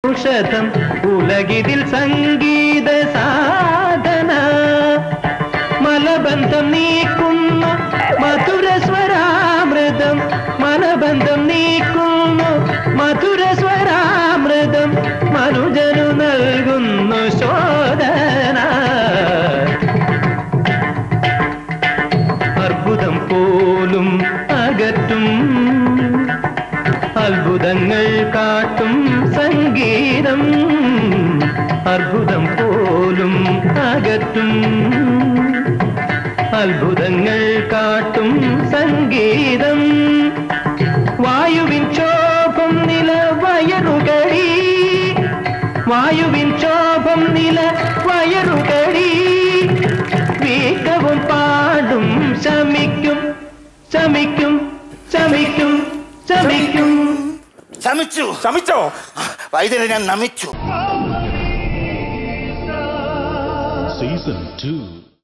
ഔഷധം ഉലകിതിൽ സംഗീത സാധന മലബന്ധം നീക്കുന്നു മധുരസ്വരാമൃതം മനബന്ധം നീക്കുന്നു മധുരസ്വരാമൃതം മനുജനു നൽകുന്നു ശോധന അർബുദം പോലും അകറ്റും അത്ഭുതങ്ങൾ കാട്ടും സംഗീതം അർബുദം പോലും അകറ്റും അത്ഭുതങ്ങൾ കാട്ടും സംഗീതം വായുവിൻ ക്ഷോഭം നില വയറുകടി വായുവിൻ ക്ഷോഭം നില വയറുകടി വീക്കവും പാടും ശമിക്കും ശമിക്കും ശമിക്കും ശമിക്കും ശമിച്ചു ശമിച്ചോ വൈദ്യരെ ഞാൻ നമിച്ചു. Season 2